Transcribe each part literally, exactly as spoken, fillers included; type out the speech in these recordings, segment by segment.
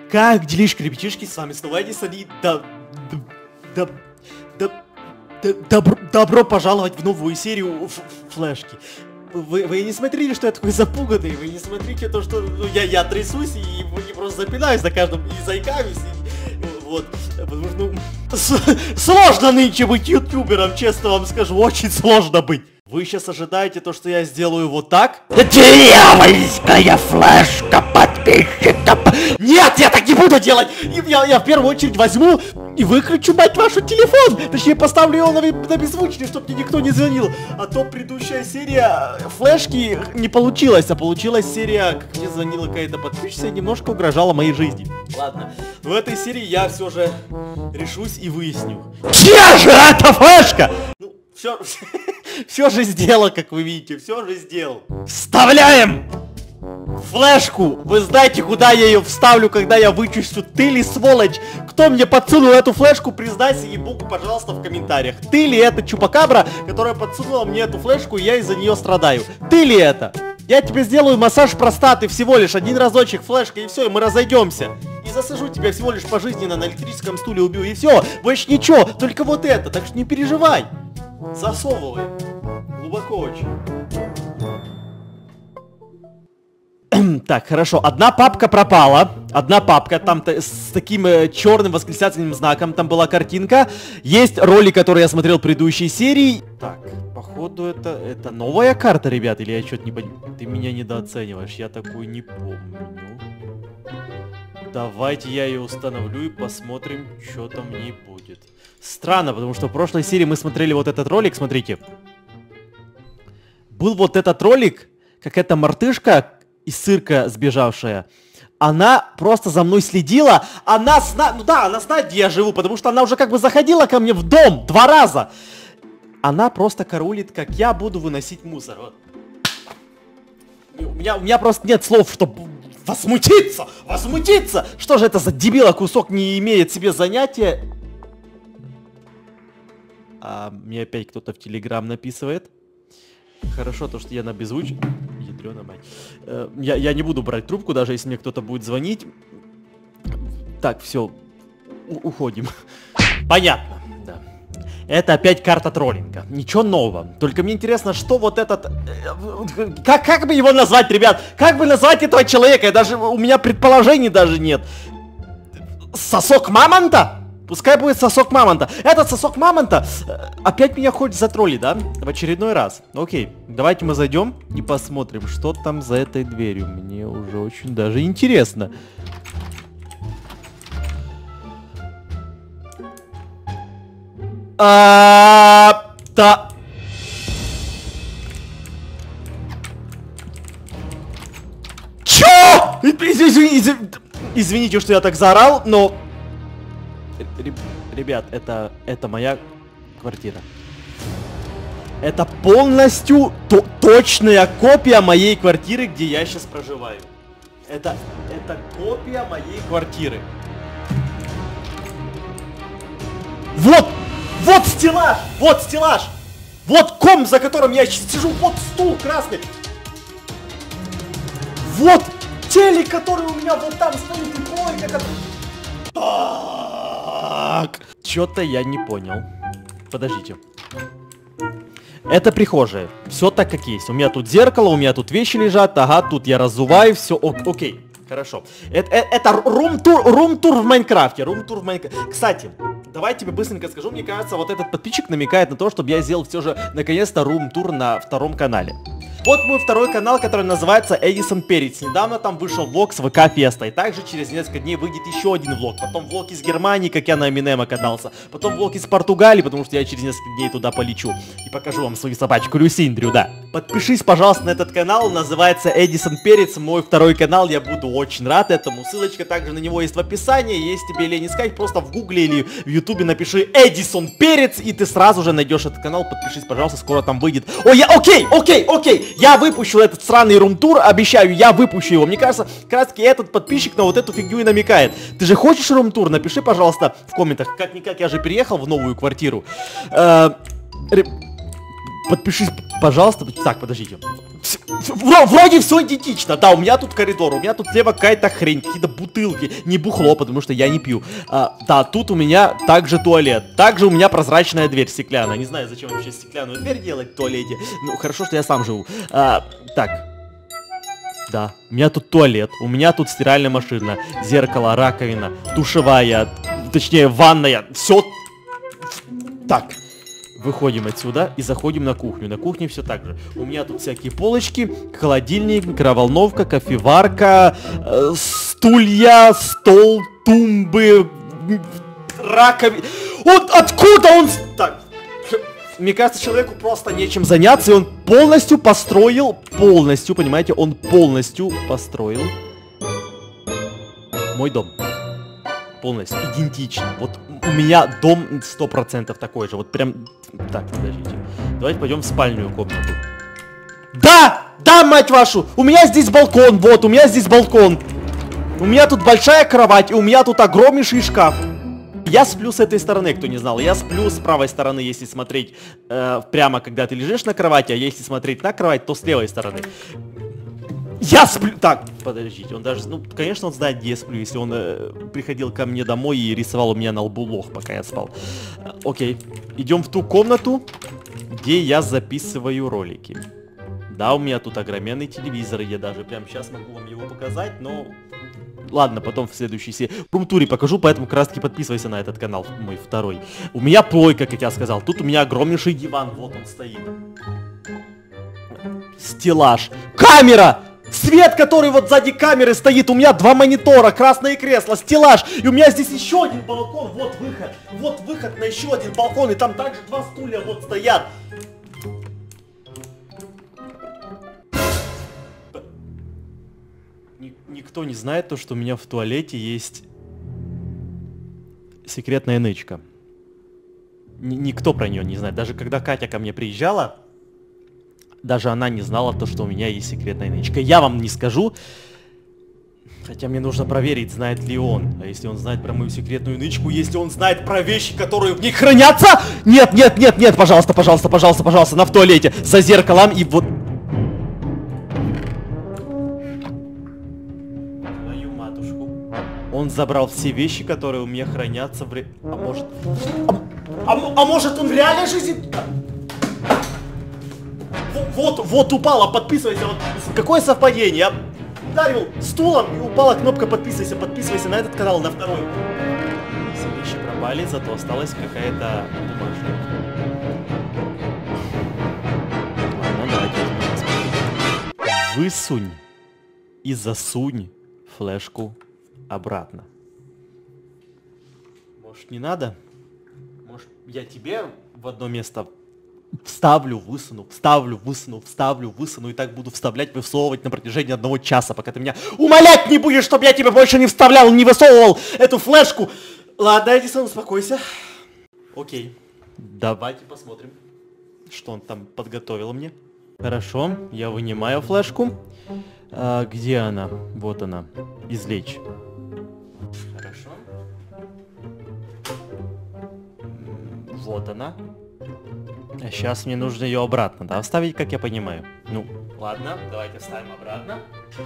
Как делишки, ребятишки, с вами снова Эдисон и да, да, да, да, добро, добро пожаловать в новую серию флешки. Вы, вы не смотрели, что я такой запуганный, вы не смотрите то, что ну, я, я трясусь и, и просто запинаюсь на каждом и заикаюсь, и, вот, потому что ну, с, сложно нынче быть ютубером, честно вам скажу, очень сложно быть. Вы сейчас ожидаете то, что я сделаю вот так? Дьявольская флешка подписчиков! Нет, я так не буду делать! Я, я в первую очередь возьму и выключу, мать вашу, телефон! Точнее, поставлю его на, на беззвучный, чтобы мне никто не звонил. А то предыдущая серия флешки не получилась, а получилась серия, как мне звонила какая-то подписчица и немножко угрожала моей жизни. Ладно, в этой серии я все же решусь и выясню. Чья же это флешка? Ну, все... Все же сделал, как вы видите, все же сделал. Вставляем флешку. Вы знаете, куда я ее вставлю, когда я вычищу? Ты ли, сволочь? Кто мне подсунул эту флешку? Признайся ей-богу, пожалуйста, в комментариях. Ты ли это чупакабра, которая подсунула мне эту флешку, и я из-за нее страдаю? Ты ли это? Я тебе сделаю массаж простаты всего лишь один разочек, флешка, и все, и мы разойдемся. И засажу тебя всего лишь пожизненно на электрическом стуле, убью, и все. Больше ничего, только вот это, так что не переживай. Засовывай. Глубоко очень. Так, хорошо. Одна папка пропала. Одна папка, там с таким э, черным восклицательным знаком. Там была картинка. Есть ролик, который я смотрел в предыдущей серии. Так, походу это, это новая карта, ребят. Или я что-то не понимаю. Ты меня недооцениваешь. Я такой не помню. Давайте я ее установлю и посмотрим, что там не будет. Странно, потому что в прошлой серии мы смотрели вот этот ролик, смотрите. Был вот этот ролик, как эта мартышка из цирка сбежавшая. Она просто за мной следила. Она знает, ну да, она знает, где я живу, потому что она уже как бы заходила ко мне в дом два раза. Она просто караулит, как я буду выносить мусор. Вот. У меня, у меня просто нет слов, чтобы возмутиться, возмутиться. Что же это за дебила кусок не имеет себе занятия? А мне опять кто-то в Телеграм написывает. Хорошо, то, что я на беззвуч... Ядрёна мать. Э, я, я не буду брать трубку, даже если мне кто-то будет звонить. Так, все. Уходим. Понятно, да. Это опять карта троллинга. Ничего нового. Только мне интересно, что вот этот... Как, как бы его назвать, ребят? Как бы назвать этого человека? Даже у меня предположений даже нет. Сосок мамонта? Пускай будет сосок мамонта. Этот сосок мамонта опять меня хочет затроллить, да? В очередной раз. Окей, давайте мы зайдем и посмотрим, что там за этой дверью. Мне уже очень даже интересно. А, да. Чё? Извините, извините, что я так заорал, но... Ребят, это, это моя квартира. Это полностью то точная копия моей квартиры, где я сейчас проживаю. Это, это копия моей квартиры. Вот, вот стеллаж, вот стеллаж. Вот ком, за которым я сейчас сижу, вот стул красный. Вот телек, который у меня вот там стоит, и койка, который... Так, что-то я не понял. Подождите. Это прихожая. Все так, как есть. У меня тут зеркало, у меня тут вещи лежат. Ага, тут я разуваю, все. Окей, хорошо. Это, это, это рум-тур, рум-тур в Майнкрафте. Рум-тур в Майнкрафте. Кстати, давай тебе быстренько скажу. Мне кажется, вот этот подписчик намекает на то, чтобы я сделал все же, наконец-то, рум-тур на втором канале. Вот мой второй канал, который называется Эдисон Перец. Недавно там вышел влог с ВК Феста. И также через несколько дней выйдет еще один влог. Потом влог из Германии, как я на Эминема катался. Потом влог из Португалии, потому что я через несколько дней туда полечу. И покажу вам свою собачку Люсиндрю, да. Подпишись, пожалуйста, на этот канал. Он называется Эдисон Перец. Мой второй канал. Я буду очень рад этому. Ссылочка также на него есть в описании. Если тебе лень искать, просто в гугле или в ютубе напиши Эдисон Перец. И ты сразу же найдешь этот канал. Подпишись, пожалуйста, скоро там выйдет. О, я, окей, окей, окей. Я выпущу этот сраный рум-тур, обещаю, я выпущу его. Мне кажется, как раз таки этот подписчик на вот эту фигню и намекает. Ты же хочешь рум-тур? Напиши, пожалуйста, в комментах. Как-никак, я же переехал в новую квартиру. Э, Подпишись, пожалуйста. Так, подождите. Вроде все идентично. Да, у меня тут коридор, у меня тут слева какая-то хрень, какие-то бутылки. Не бухло, потому что я не пью. А, да, тут у меня также туалет. Также у меня прозрачная дверь стеклянная. Не знаю, зачем вообще стеклянную дверь делать в туалете. Ну, хорошо, что я сам живу. А, так. Да, у меня тут туалет, у меня тут стиральная машина, зеркало, раковина, душевая, точнее ванная, все. Так, выходим отсюда и заходим на кухню. На кухне все так же. У меня тут всякие полочки, холодильник, микроволновка, кофеварка, э, стулья, стол, тумбы, раковина. Вот откуда он... Так. Мне кажется, человеку просто нечем заняться, и он полностью построил, полностью, понимаете, он полностью построил мой дом. Полностью, идентично. Вот у меня дом сто процентов такой же, вот прям... Так, подождите. Давайте пойдем в спальную комнату. Да! Да, мать вашу! У меня здесь балкон, вот, у меня здесь балкон. У меня тут большая кровать, и у меня тут огромнейший шкаф. Я сплю с этой стороны, кто не знал. Я сплю с правой стороны, если смотреть э, прямо, когда ты лежишь на кровати, а если смотреть на кровать, то с левой стороны. Я сплю... Так, подождите, он даже... Ну, конечно, он знает, где я сплю, если он э, приходил ко мне домой и рисовал у меня на лбу лох, пока я спал. Э, окей, идем в ту комнату, где я записываю ролики. Да, у меня тут огроменный телевизор, я даже прямо сейчас могу вам его показать, но... Ладно, потом в следующей серии. В рум-туре покажу, поэтому как раз таки подписывайся на этот канал, мой второй. У меня плойка, как я сказал. Тут у меня огромнейший диван, вот он стоит. Стеллаж. Камера! Свет, который вот сзади камеры стоит. У меня два монитора, красное кресло, стеллаж. И у меня здесь еще один балкон, вот выход. Вот выход на еще один балкон. И там также два стулья вот стоят. Никто не знает то, что у меня в туалете есть секретная нычка. Н- никто про нее не знает. Даже когда Катя ко мне приезжала, даже она не знала то, что у меня есть секретная нычка. Я вам не скажу. Хотя мне нужно проверить, знает ли он. А если он знает про мою секретную нычку, если он знает про вещи, которые в них хранятся... Нет, нет, нет, нет, пожалуйста, пожалуйста, пожалуйста, пожалуйста, на в туалете, за зеркалом и вот... Он забрал все вещи, которые у меня хранятся в... Ре... А может... А, а, а может он в реальной жизни... Вот, вот упала, подписывайся. Вот. Какое совпадение? Я ударил стулом и упала кнопка подписывайся. Подписывайся на этот канал, на второй. Все вещи пропали, зато осталась какая-то бумажка. Ладно, давайте. Высунь и засунь флешку обратно. Может, не надо? Может, я тебе в одно место вставлю, высуну, вставлю, высуну, вставлю, высуну, и так буду вставлять, высовывать на протяжении одного часа, пока ты меня умолять не будешь, чтобы я тебе больше не вставлял, не высовывал эту флешку. Ладно, Эдисон, успокойся. Окей, давайте посмотрим, что он там подготовил мне. Хорошо, я вынимаю флешку. А, где она? Вот она. Извлечь. Хорошо. Вот она. А сейчас мне нужно ее обратно, да, вставить, как я понимаю. Ну, ладно, давайте вставим обратно.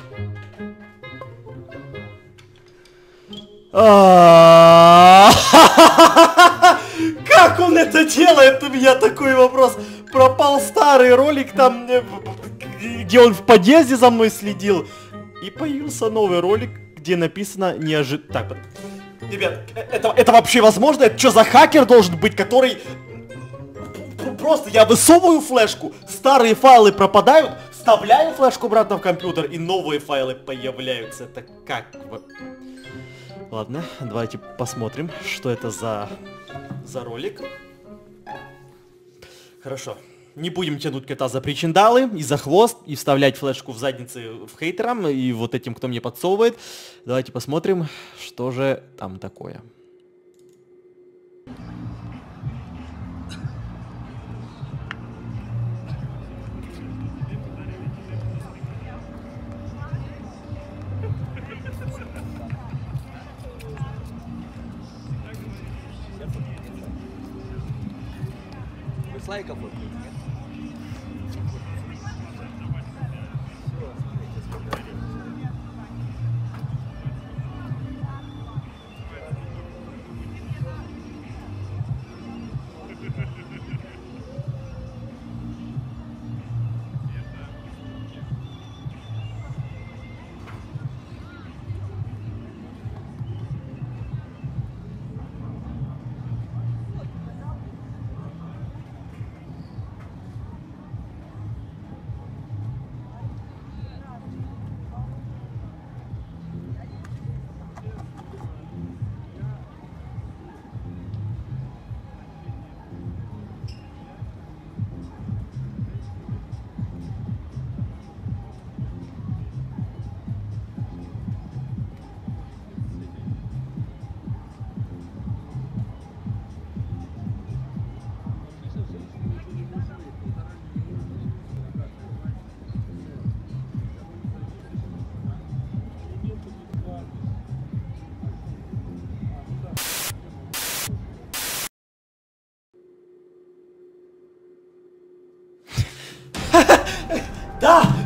Как он это делает? У меня такой вопрос. Пропал старый ролик там, где он в подъезде за мной следил. И появился новый ролик, где написано неожиданно... Так, ребят, это, это вообще возможно? Это что за хакер должен быть, который... Просто я высовываю флешку, старые файлы пропадают, вставляю флешку обратно в компьютер, и новые файлы появляются. Это как? Ладно, давайте посмотрим, что это за, за ролик. Хорошо. Не будем тянуть кота за причиндалы и за хвост, и вставлять флешку в задницы в хейтерам, и вот этим, кто мне подсовывает. Давайте посмотрим, что же там такое.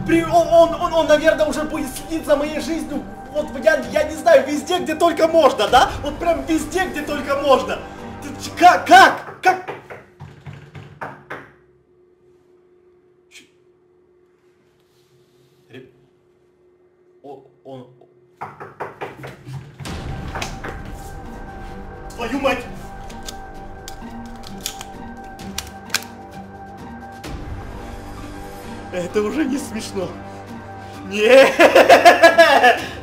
при, он, он, он, он, наверное, уже будет следить за моей жизнью. Вот я, я не знаю, везде, где только можно, да? Вот прям везде, где только можно. Как? Как? Как? Он, он... Твою мать! Это уже не смешно. Нет!